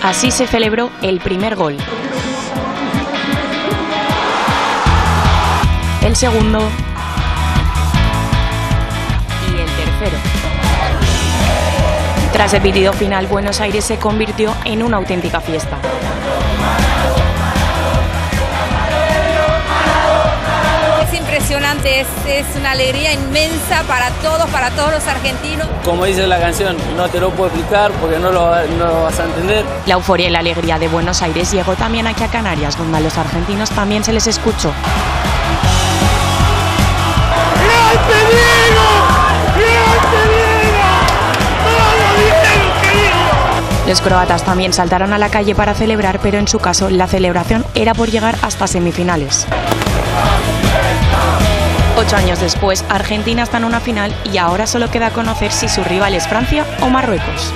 Así se celebró el primer gol, el segundo y el tercero. Tras el pitido final, Buenos Aires se convirtió en una auténtica fiesta. Es impresionante, es una alegría inmensa para todos los argentinos. Como dice la canción, no te lo puedo explicar porque no lo vas a entender. La euforia y la alegría de Buenos Aires llegó también aquí a Canarias, donde a los argentinos también se les escuchó. Los croatas también saltaron a la calle para celebrar, pero en su caso la celebración era por llegar hasta semifinales. 8 años después, Argentina está en una final y ahora solo queda conocer si su rival es Francia o Marruecos.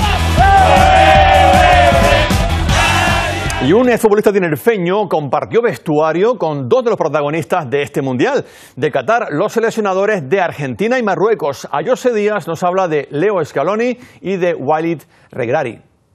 Y un exfutbolista tinerfeño compartió vestuario con dos de los protagonistas de este Mundial. De Qatar, los seleccionadores de Argentina y Marruecos. A José Díaz nos habla de Leo Scaloni y de Walid Regragui.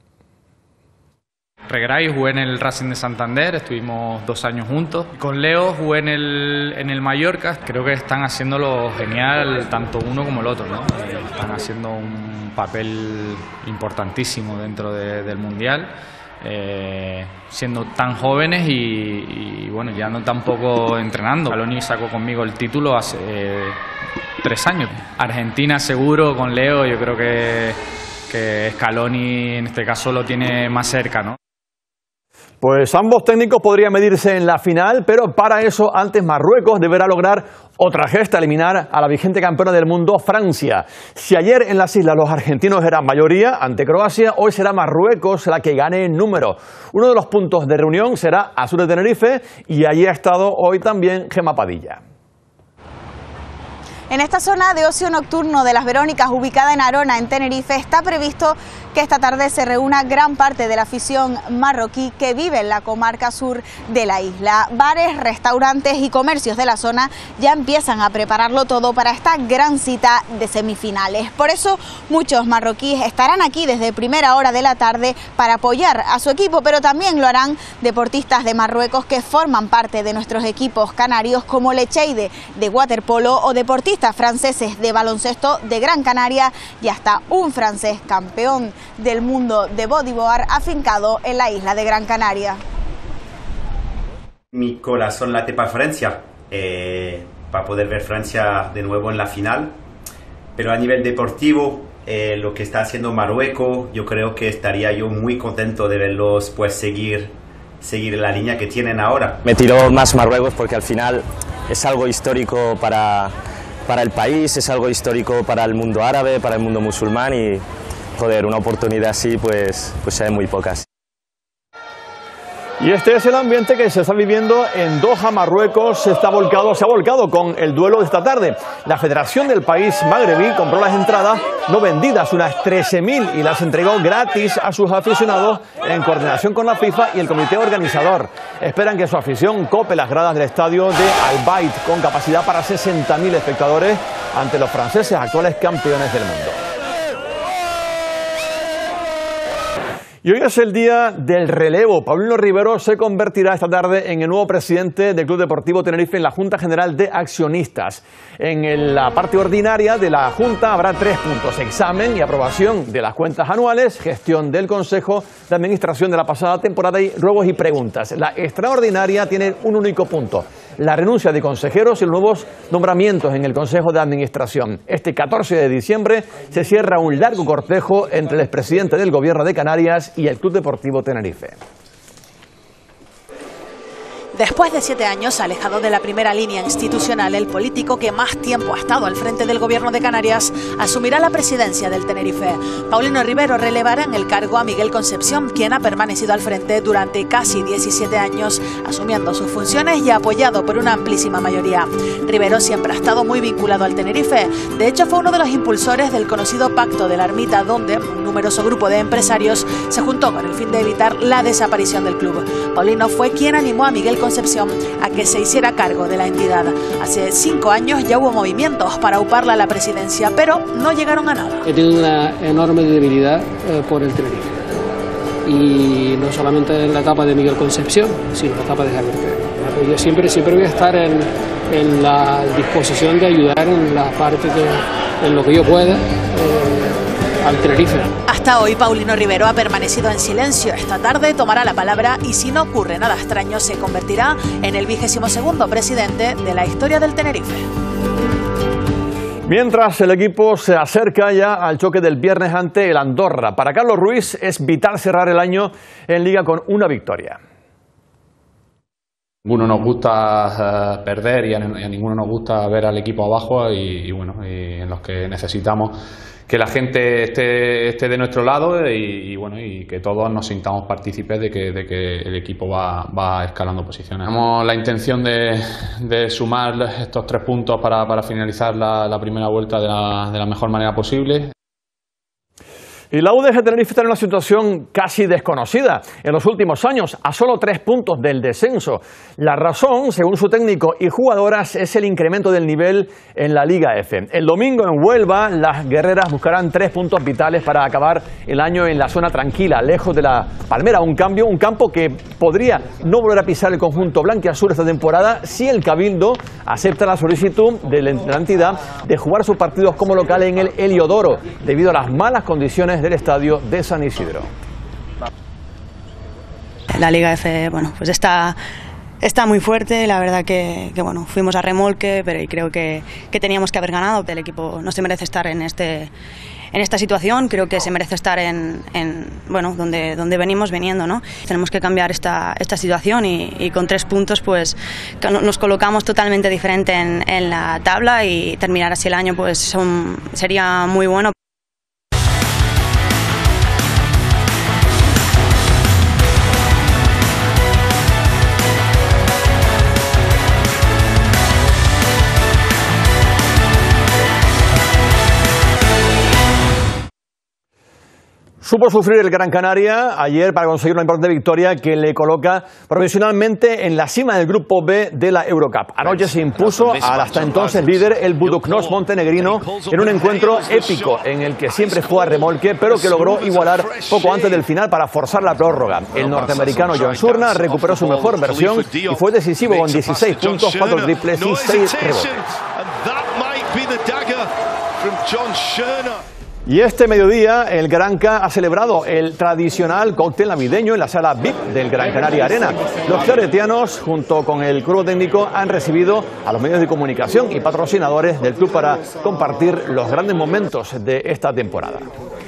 Regragui jugué en el Racing de Santander, estuvimos 2 años juntos. Con Leo jugué en el Mallorca. Creo que están haciéndolo genial tanto uno como el otro, ¿no? Están haciendo un papel importantísimo dentro del Mundial. Siendo tan jóvenes y bueno, ya no tampoco entrenando. Scaloni sacó conmigo el título hace 3 años. Argentina seguro, con Leo yo creo que Scaloni en este caso lo tiene más cerca, ¿no? Pues ambos técnicos podrían medirse en la final, pero para eso antes Marruecos deberá lograr otra gesta, eliminar a la vigente campeona del mundo, Francia. Si ayer en las islas los argentinos eran mayoría ante Croacia, hoy será Marruecos la que gane en número. Uno de los puntos de reunión será Azul de Tenerife y allí ha estado hoy también Gemma Padilla. En esta zona de ocio nocturno de Las Verónicas, ubicada en Arona, en Tenerife, está previsto que esta tarde se reúna gran parte de la afición marroquí que vive en la comarca sur de la isla. Bares, restaurantes y comercios de la zona ya empiezan a prepararlo todo para esta gran cita de semifinales. Por eso muchos marroquíes estarán aquí desde primera hora de la tarde para apoyar a su equipo, pero también lo harán deportistas de Marruecos que forman parte de nuestros equipos canarios, como Lecheide de waterpolo o deportistas franceses de baloncesto de Gran Canaria y hasta un francés campeón del mundo de bodyboard afincado en la isla de Gran Canaria. Mi corazón late para Francia, para poder ver Francia de nuevo en la final, pero a nivel deportivo, lo que está haciendo Marruecos, yo creo que estaría yo muy contento de verlos pues seguir la línea que tienen ahora. Me tiró más Marruecos porque al final es algo histórico para el país, es algo histórico para el mundo árabe, para el mundo musulmán y, joder, una oportunidad así pues hay muy pocas. Y este es el ambiente que se está viviendo en Doha, Marruecos. Se ha volcado con el duelo de esta tarde. La Federación del país magrebí compró las entradas no vendidas, unas 13.000, y las entregó gratis a sus aficionados en coordinación con la FIFA y el comité organizador. Esperan que su afición cope las gradas del estadio de Al Bayt, con capacidad para 60.000 espectadores, ante los franceses, actuales campeones del mundo. Y hoy es el día del relevo. Paulino Rivero se convertirá esta tarde en el nuevo presidente del Club Deportivo Tenerife en la Junta General de Accionistas. En la parte ordinaria de la Junta habrá 3 puntos: examen y aprobación de las cuentas anuales, gestión del Consejo de Administración de la pasada temporada y ruegos y preguntas. La extraordinaria tiene un único punto: la renuncia de consejeros y los nuevos nombramientos en el Consejo de Administración. Este 14 de diciembre se cierra un largo cortejo entre el expresidente del Gobierno de Canarias y el Club Deportivo Tenerife. Después de 7 años alejado de la primera línea institucional, el político que más tiempo ha estado al frente del Gobierno de Canarias asumirá la presidencia del Tenerife. Paulino Rivero relevará en el cargo a Miguel Concepción, quien ha permanecido al frente durante casi 17 años, asumiendo sus funciones y apoyado por una amplísima mayoría. Rivero siempre ha estado muy vinculado al Tenerife. De hecho, fue uno de los impulsores del conocido Pacto de la Ermita, donde un numeroso grupo de empresarios se juntó con el fin de evitar la desaparición del club. Paulino fue quien animó a Miguel Concepción a que se hiciera cargo de la entidad. Hace 5 años ya hubo movimientos para auparla a la presidencia, pero no llegaron a nada. He tenido una enorme debilidad por el Tenerife. y no solamente en la etapa de Miguel Concepción, sino en la etapa de Javier Tebas. Yo siempre voy a estar en la disposición de ayudar en la parte en lo que yo pueda al Tenerife. Hasta hoy Paulino Rivero ha permanecido en silencio. Esta tarde tomará la palabra y si no ocurre nada extraño se convertirá en el 22º presidente de la historia del Tenerife. Mientras el equipo se acerca ya al choque del viernes ante el Andorra. Para Carlos Ruiz es vital cerrar el año en Liga con una victoria. Ninguno nos gusta perder y a ninguno nos gusta ver al equipo abajo y en los que necesitamos que la gente esté de nuestro lado y que todos nos sintamos partícipes de que el equipo va escalando posiciones. Tenemos la intención de sumar estos 3 puntos para finalizar la primera vuelta de la mejor manera posible. Y la UDG Tenerife está en una situación casi desconocida en los últimos años, a solo 3 puntos del descenso. La razón, según su técnico y jugadoras, es el incremento del nivel en la Liga F. El domingo en Huelva, las guerreras buscarán 3 puntos vitales para acabar el año en la zona tranquila, lejos de la Palmera. Un campo que podría no volver a pisar el conjunto blanquiazul esta temporada si el Cabildo acepta la solicitud de la entidad de jugar sus partidos como local en el Heliodoro, debido a las malas condiciones del estadio de San Isidro. La Liga F, pues está muy fuerte. La verdad que fuimos a remolque, pero creo que teníamos que haber ganado. El equipo no se merece estar en esta situación. Creo que se merece estar donde venimos viniendo, ¿no? Tenemos que cambiar esta situación y con 3 puntos pues nos colocamos totalmente diferente en la tabla y terminar así el año pues sería muy bueno. Supo sufrir el Gran Canaria ayer para conseguir una importante victoria que le coloca provisionalmente en la cima del grupo B de la Eurocup. Anoche se impuso al hasta entonces líder el Budućnost montenegrino en un encuentro épico en el que siempre fue a remolque, pero que logró igualar poco antes del final para forzar la prórroga. El norteamericano John Surna recuperó su mejor versión y fue decisivo con 16 puntos, 4 triples y 6 rebotes. Y este mediodía el Granca ha celebrado el tradicional cóctel navideño en la sala VIP del Gran Canaria Arena. Los claretianos, junto con el cuerpo técnico, han recibido a los medios de comunicación y patrocinadores del club para compartir los grandes momentos de esta temporada.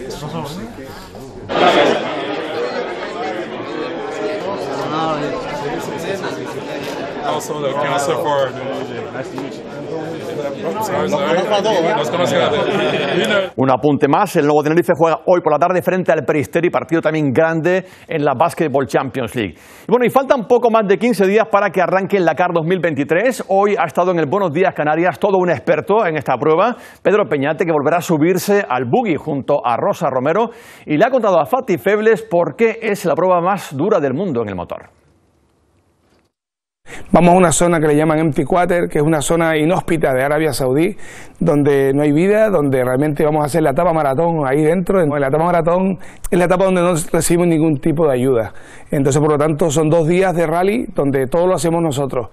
Un apunte más, el nuevo Tenerife juega hoy por la tarde frente al Peristeri, partido también grande en la Basketball Champions League. Y faltan poco más de 15 días para que arranque el Dakar 2023. Hoy ha estado en el Buenos Días Canarias todo un experto en esta prueba, Pedro Peñate, que volverá a subirse al buggy junto a Rosa Romero y le ha contado a Fatih Febles por qué es la prueba más dura del mundo en el motor. Vamos a una zona que le llaman Empty Quarter, que es una zona inhóspita de Arabia Saudí, donde no hay vida, donde realmente vamos a hacer la etapa maratón ahí dentro. En la etapa maratón es la etapa donde no recibimos ningún tipo de ayuda. Entonces, por lo tanto, son 2 días de rally donde todo lo hacemos nosotros.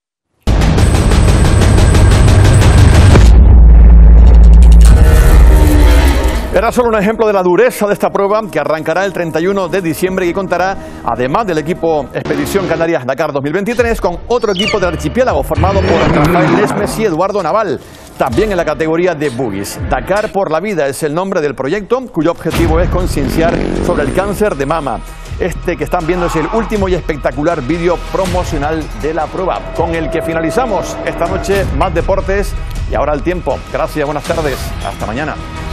Era solo un ejemplo de la dureza de esta prueba que arrancará el 31 de diciembre y contará, además del equipo Expedición Canarias Dakar 2023, con otro equipo del archipiélago formado por Rafael Lesmes y Eduardo Naval, también en la categoría de buggies. Dakar por la Vida es el nombre del proyecto, cuyo objetivo es concienciar sobre el cáncer de mama. Este que están viendo es el último y espectacular vídeo promocional de la prueba, con el que finalizamos esta noche. Más deportes y ahora el tiempo. Gracias, buenas tardes, hasta mañana.